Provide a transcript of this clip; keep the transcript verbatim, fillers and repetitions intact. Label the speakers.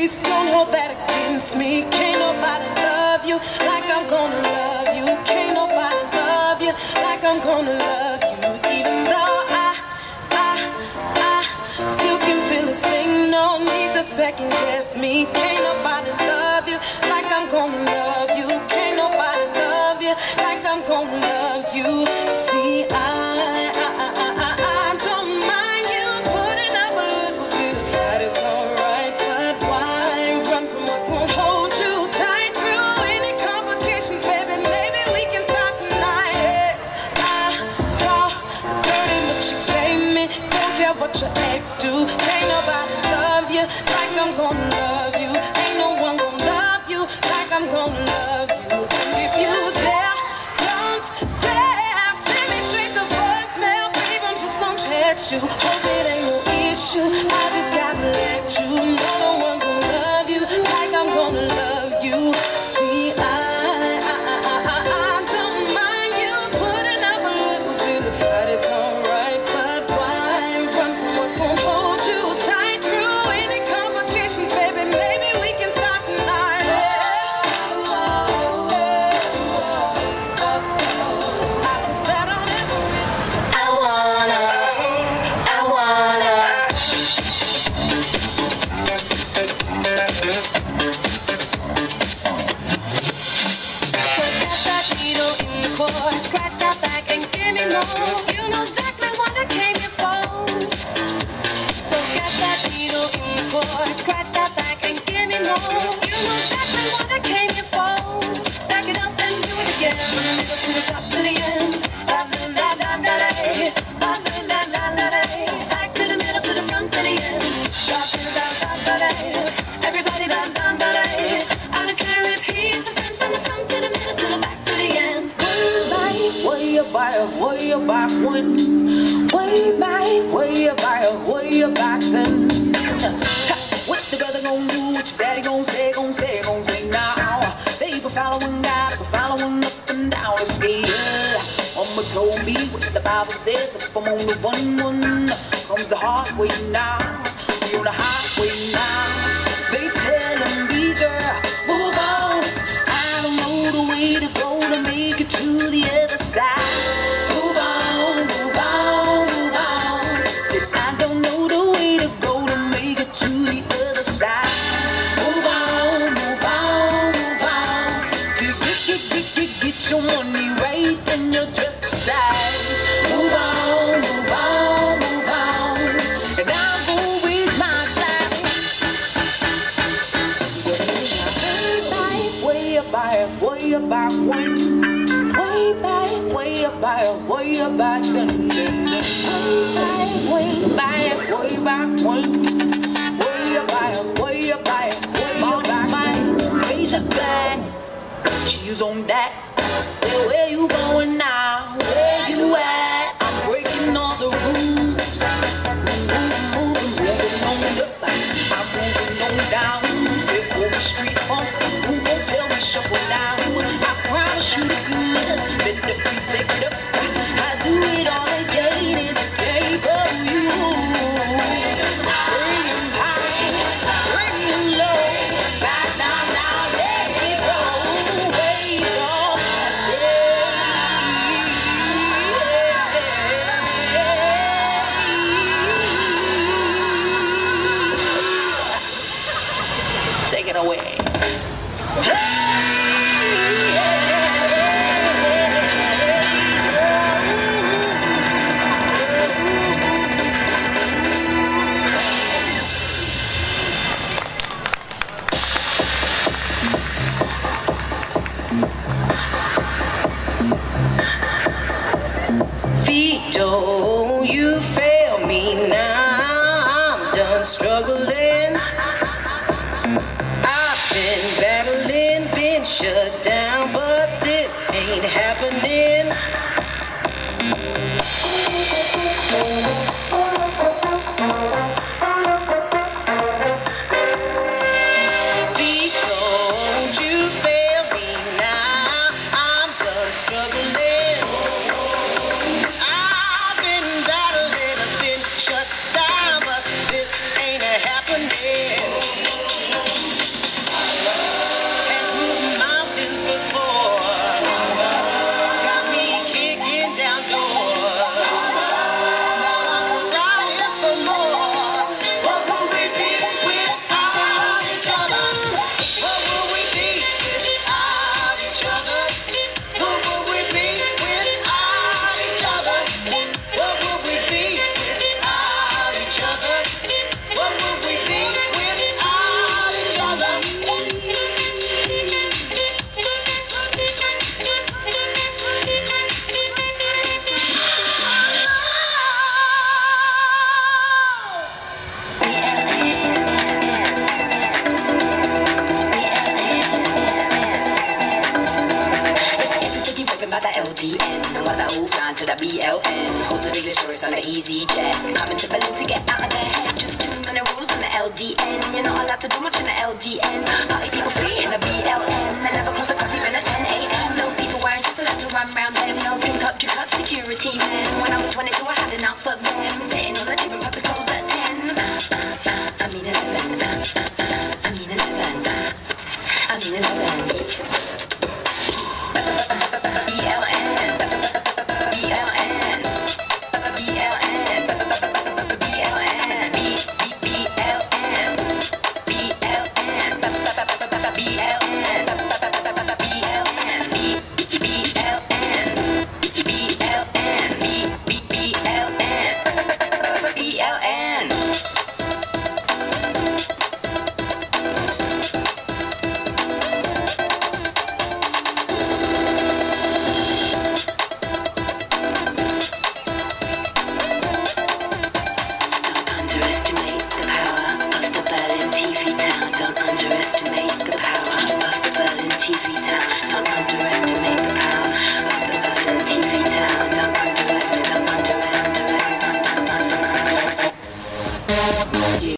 Speaker 1: Please don't hold that against me. Can't nobody love you like I'm gonna love you. Can't nobody love you like I'm gonna love you. Even though I, I, I still can feel this thing. No need to second guess me. Can't nobody love you like I'm gonna love you. Can't nobody love you like I'm gonna love you. See, I, I, I, I, I don't mind you putting up a little bit of fight. It's alright, but why run from what's gonna hold you tight through any complications, baby? Maybe we can start tonight. I saw the dirty look she gave me. Don't care what your ex do. Ain't nobody love you like I'm gonna love you. Ain't no one gonna love you like I'm gonna love you. And if you dare, don't dare send me straight to voicemail, babe, I'm just gonna text you. Hope it ain't no issue. I just gotta let you know no one gonna love you like I'm gonna love you. See, I, I, I, I, I don't mind you putting up a little bit of fight. It's alright, but why run from what's gonna hold you tight through any complications, baby? Maybe we can start tonight.
Speaker 2: I wanna, I wanna. Put that needle in the core, scratch that back and give me more. You know exactly what I came here for. So get that needle in the core, scratch that back and give me more. You know exactly what I came here for. Back it up and do it again, from the middle to the top to the end. La la la la la la, la la la la la la. Back to the middle to the front to the end. La la la la la la. Everybody la la la la. I don't care if he's the friend from the front to the middle to the back to the end.
Speaker 1: Way back, way back when, way back, way back, way back then. Ha, what the brother gonna do? What your daddy gonna say? Gonna say, gonna say now. They be following God, they be following up and down the scale. Mama told me what the Bible says. If I'm on the one one, comes the hard way now. We on the highway now. They telling me, girl, move on. I don't know the way to go to make it to the other side. Move on, move on, move on. Said I don't know the way to go to make it to the other side. Move on, move on, move on. Said get, get, get, get, get your money right and your dress size. Move on, move on, move on. And I'm gonna waste my time. Way back, way back when. Way back, way back, way back then, then, then. Way back, way back when. Way back, way back, way back when. Raise your glass, cheese on that. Say, where you going now? Where you at? I'm breaking all the rules. Moving, moving, moving on up. I'm moving on down. Say, go the street pump. Who gon' tell me shuffle down? I promise you the good. Let the beat take it up. I do it all again and again for you. Bring him high, bring him low. Back down, down, let it go. Way on. Take it away. Vito, you fail me now. I'm done struggling. I've been battling.
Speaker 3: L N. Hordes of English tourists on an easy jet, coming to Berlin to get out of their head. Just too many rules on the L D N. You're not allowed to do much in the L D N. Party people free in the B L N. They never close a club even at ten A M. No people wearing socks allowed to run round them. No drink up, drink up, security men. When I was twenty-two, I had enough of them. Sitting on the tube and pops